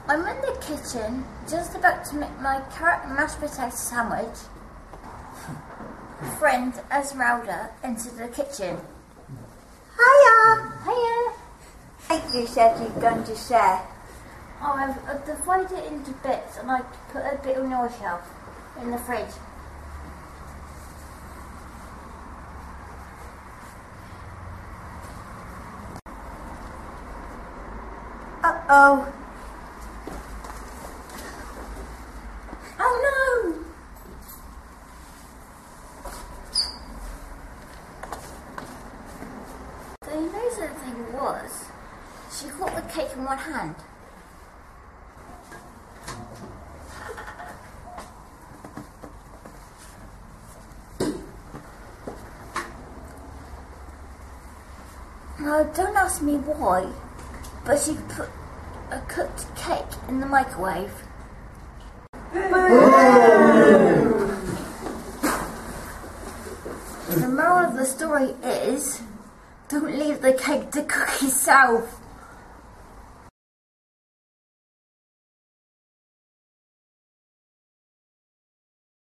I'm in the kitchen, just about to make my carrot and mashed potato sandwich. Friend Esmeralda entered the kitchen. Hiya! Hiya! Like you said you're going to share. Oh, I've divided it into bits and I put a bit on your shelf in the fridge. Uh-oh. Oh no! The amazing thing was, she caught the cake in one hand. Now, don't ask me why, but she put a cooked cake in the microwave. The moral of the story is, don't leave the cake to cook yourself.